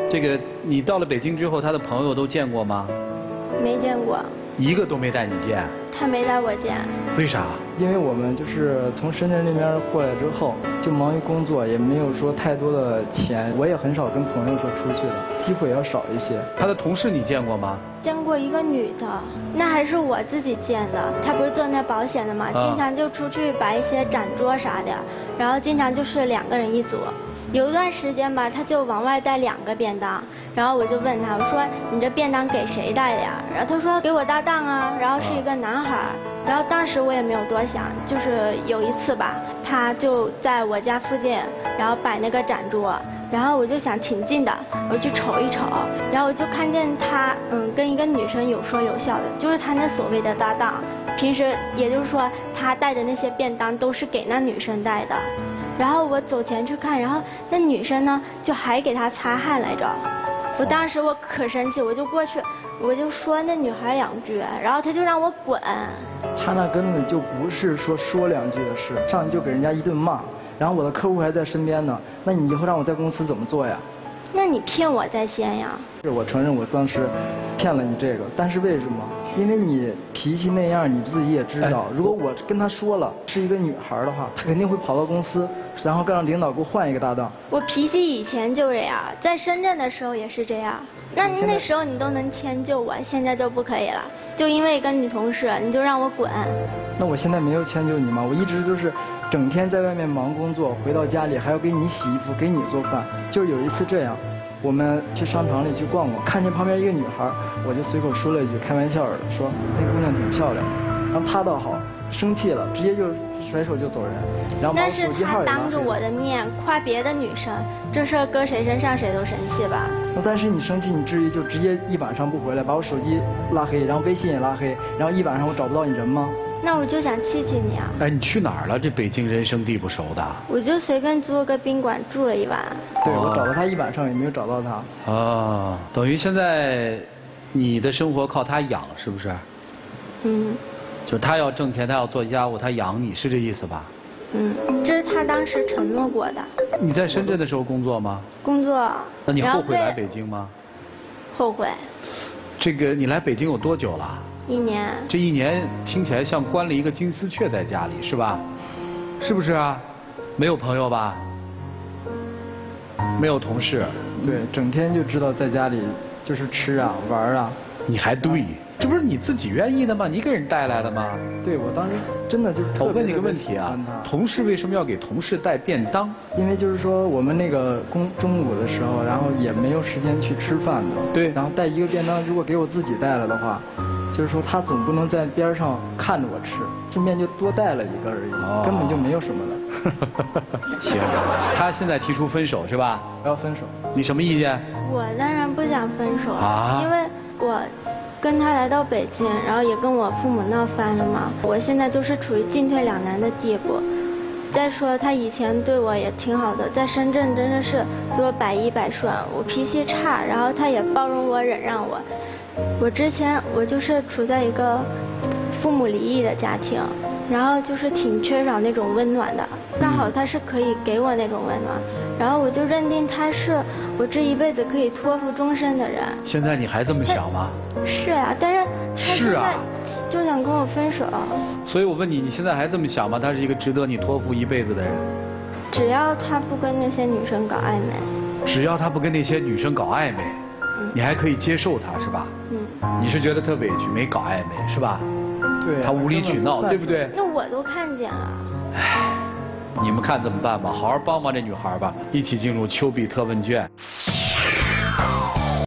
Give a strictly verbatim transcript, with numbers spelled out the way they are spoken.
这个你到了北京之后，他的朋友都见过吗？ 没见过。 一个都没带你见？ 他没带我见。 为啥？ 因为我们就是从深圳那边过来之后，就忙于工作，也没有说太多的钱，我也很少跟朋友说出去的，机会要少一些。 他的同事你见过吗？ 见过一个女的，那还是我自己见的。她不是做那保险的嘛， 啊、 经常就出去摆一些展桌啥的，然后经常就是两个人一组。有一段时间吧，他就往外带两个便当，然后我就问他，我说你这便当给谁带的呀？然后他说给我搭档啊，然后是一个男孩。然后当时我也没有多想，就是有一次吧，他就在我家附近，然后摆那个展桌，然后我就想挺近的，我去瞅一瞅，然后我就看见他嗯跟一个女生有说有笑的，就是他那所谓的搭档。平时也就是说他带的那些便当都是给那女生带的。然后我走前去看，然后那女生呢就还给他擦汗来着。我当时我可生气，我就过去，我就说那女孩两句，然后他就让我滚。 他那根本就不是说说两句的事，上去就给人家一顿骂，然后我的客户还在身边呢，那你以后让我在公司怎么做呀？ 那你骗我在先呀！ 我承认我当时骗了你这个，但是为什么？因为你脾气那样，你自己也知道。如果我跟他说了是一个女孩的话，他肯定会跑到公司，然后让领导给我换一个搭档。 我脾气以前就这样，在深圳的时候也是这样。那那时候你都能迁就我，现在就不可以了，就因为一个女同事你就让我滚。 那我现在没有迁就你吗？我一直就是整天在外面忙工作，回到家里还要给你洗衣服，给你做饭。就是有一次这样。我们去商场里去逛逛，看见旁边一个女孩，我就随口说了一句开玩笑的，说那姑娘挺漂亮。然后她倒好，生气了，直接就甩手就走人，然后把我手机号也拉黑了。 但是他当着我的面夸别的女生，这事儿搁谁身上谁都生气吧？ 但是你生气，你至于就直接一晚上不回来，把我手机拉黑，然后微信也拉黑，然后一晚上我找不到你人吗？ 那我就想气气你啊！ 哎，你去哪儿了？这北京人生地不熟的。 我就随便租了个宾馆住了一晚。 对，我找了他一晚上也没有找到他。 哦，等于现在你的生活靠他养，是不是？ 嗯。 就是他要挣钱，他要做家务，他养你，是这意思吧？ 嗯，这是他当时承诺过的。 你在深圳的时候工作吗？ 工作。 那你后悔来北京吗？ 后悔。 这个你来北京有多久了？ 一年。 这一年听起来像关了一个金丝雀在家里，是吧？是不是啊？没有朋友吧？没有同事。 对，整天就知道在家里就是吃啊玩啊。 你还对，这不是你自己愿意的吗？你给人带来的吗？ 对，我当时真的就特别。 我问你个问题啊，同事为什么要给同事带便当？ 因为就是说我们那个中中午的时候，然后也没有时间去吃饭的。 对。 然后带一个便当，如果给我自己带了的话，就是说他总不能在边上看着我吃，顺便就多带了一个而已，哦、根本就没有什么的。 行，他现在提出分手是吧？ 我要分手。 你什么意见？ 我当然不想分手啊， 因为我跟他来到北京，然后也跟我父母闹翻了嘛。我现在就是处于进退两难的地步。再说他以前对我也挺好的，在深圳真的是对我百依百顺。我脾气差，然后他也包容我、忍让我。我之前我就是处在一个父母离异的家庭，然后就是挺缺少那种温暖的，刚好他是可以给我那种温暖，然后我就认定他是我这一辈子可以托付终身的人。 现在你还这么想吗？ 是啊，但是他现在就想跟我分手。 所以我问你，你现在还这么想吗？他是一个值得你托付一辈子的人。 只要他不跟那些女生搞暧昧。 只要他不跟那些女生搞暧昧，嗯、你还可以接受他是吧？嗯。你是觉得他委屈没搞暧昧是吧？ 对。 他无理取闹，对不对？ 那我都看见了。 唉，你们看怎么办吧？好好帮帮这女孩吧，一起进入丘比特问卷。